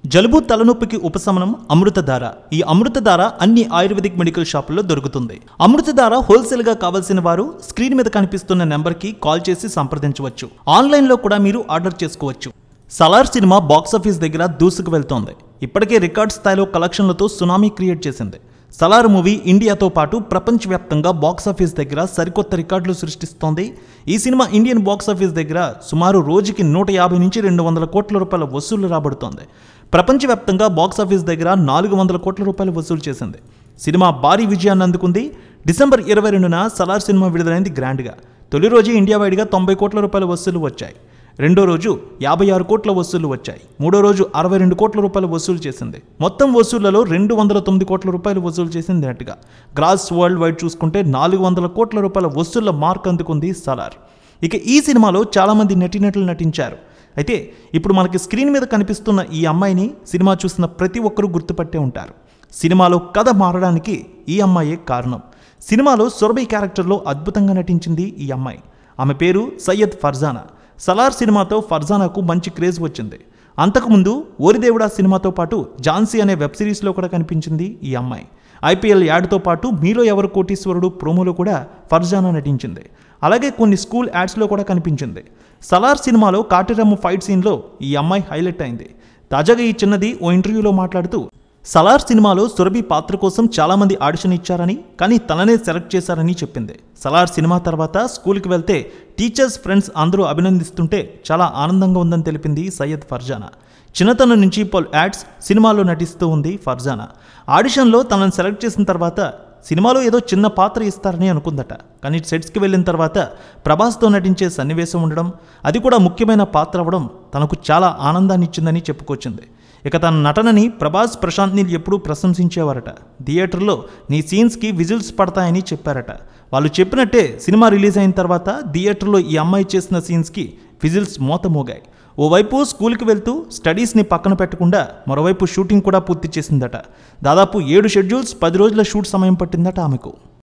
జలుబు తలనొప్పికి ఉపశమనం అమృతధార. ఈ అమృతధార అన్ని ఆయుర్వేదిక్ మెడికల్ షాపుల్లో దొరుకుతుంది. అమృతధార హోల్సేల్ గా కావాల్సిన వారు స్క్రీన్ మీద కనిపిస్తున్న నెంబర్కి కాల్ చేసి సంప్రదించవచ్చు. ఆన్లైన్లో కూడా మీరు ఆర్డర్ చేసుకోవచ్చు. సలార్ సినిమా బాక్సాఫీస్ దగ్గర దూసుకు వెళ్తోంది. ఇప్పటికే రికార్డ్ స్థాయిలో కలెక్షన్లతో సునామీ క్రియేట్ చేసింది. సలార్ మూవీ ఇండియాతో పాటు ప్రపంచవ్యాప్తంగా బాక్సాఫీస్ దగ్గర సరికొత్త రికార్డులు సృష్టిస్తోంది. ఈ సినిమా ఇండియన్ బాక్సాఫీస్ దగ్గర సుమారు రోజుకి 150 నుంచి 200 కోట్ల రూపాయల వసూళ్లు రాబడుతోంది. ప్రపంచవ్యాప్తంగా బాక్సాఫీస్ దగ్గర 400 కోట్ల రూపాయలు వసూలు చేసింది. సినిమా భారీ విజయాన్ని అందుకుంది. డిసెంబర్ 22న సలార్ సినిమా విడుదలైంది గ్రాండ్గా. తొలి రోజు ఇండియా వైడ్గా 90 కోట్ల రూపాయల వసూలు వచ్చాయి. రెండో రోజు 56 కోట్ల వసూళ్లు వచ్చాయి. మూడో రోజు 62 కోట్ల రూపాయలు వసూలు చేసింది. మొత్తం వసూళ్లలో 209 కోట్ల రూపాయలు వసూలు చేసింది నెట్గా. గ్రాస్ వరల్డ్ వైడ్ చూసుకుంటే 400 కోట్ల రూపాయల వసూళ్ల మార్క్ అందుకుంది సలార్. ఇక ఈ సినిమాలో చాలామంది నటీనటులు నటించారు. అయితే ఇప్పుడు మనకి స్క్రీన్ మీద కనిపిస్తున్న ఈ అమ్మాయిని సినిమా చూసిన ప్రతి ఒక్కరూ గుర్తుపట్టే ఉంటారు. సినిమాలో కథ మారడానికి ఈ అమ్మాయే కారణం. సినిమాలో సురభి క్యారెక్టర్లో అద్భుతంగా నటించింది ఈ అమ్మాయి. ఆమె పేరు సయ్యద్ ఫర్జానా. సలార్ సినిమాతో ఫర్జానాకు మంచి క్రేజ్ వచ్చింది. అంతకుముందు ఓరిదేవుడా సినిమాతో పాటు ఝాన్సీ అనే వెబ్ సిరీస్లో కూడా కనిపించింది ఈ అమ్మాయి. ఐపీఎల్ యాడ్తో పాటు మీలో ఎవరు కోటీశ్వరుడు ప్రోమోలో కూడా ఫర్జానా నటించింది. అలాగే కొన్ని స్కూల్ యాడ్స్లో కూడా కనిపించింది. సలార్ సినిమాలో కాటిరమ్మ ఫైట్ సీన్లో ఈ అమ్మాయి హైలైట్ అయింది. తాజాగా ఈ చిన్నది ఓ ఇంటర్వ్యూలో మాట్లాడుతూ సలార్ సినిమాలో సురభి పాత్ర కోసం చాలామంది ఆడిషన్ ఇచ్చారని, కానీ తననే సెలెక్ట్ చేశారని చెప్పింది. సలార్ సినిమా తర్వాత స్కూల్కి వెళ్తే టీచర్స్, ఫ్రెండ్స్ అందరూ అభినందిస్తుంటే చాలా ఆనందంగా ఉందని తెలిపింది సయ్యద్ ఫర్జానా. చిన్నతనం నుంచి పలు యాడ్స్, సినిమాల్లో నటిస్తూ ఉంది ఫర్జానా. ఆడిషన్లో తనను సెలెక్ట్ చేసిన తర్వాత సినిమాలో ఏదో చిన్న పాత్ర ఇస్తారని అనుకుందట. కానీ సెట్స్కి వెళ్ళిన తర్వాత ప్రభాస్తో నటించే సన్నివేశం ఉండడం, అది కూడా ముఖ్యమైన పాత్ర అవ్వడం తనకు చాలా ఆనందాన్ని ఇచ్చిందని చెప్పుకొచ్చింది. ఇక తన నటనని ప్రభాస్, ప్రశాంత్ నీల్ ఎప్పుడూ ప్రశంసించేవారట. థియేటర్లో నీ సీన్స్కి విజిల్స్ పడతాయని చెప్పారట. వాళ్ళు చెప్పినట్టే సినిమా రిలీజ్ అయిన తర్వాత థియేటర్లో ఈ అమ్మాయి చేసిన సీన్స్కి విజిల్స్ మోతమోగాయి. ఓవైపు స్కూల్కి వెళ్తూ స్టడీస్ని పక్కన పెట్టకుండా మరోవైపు షూటింగ్ కూడా పూర్తి చేసిందట. దాదాపు 7 షెడ్యూల్స్, 10 రోజుల షూట్ సమయం పట్టిందట ఆమెకు.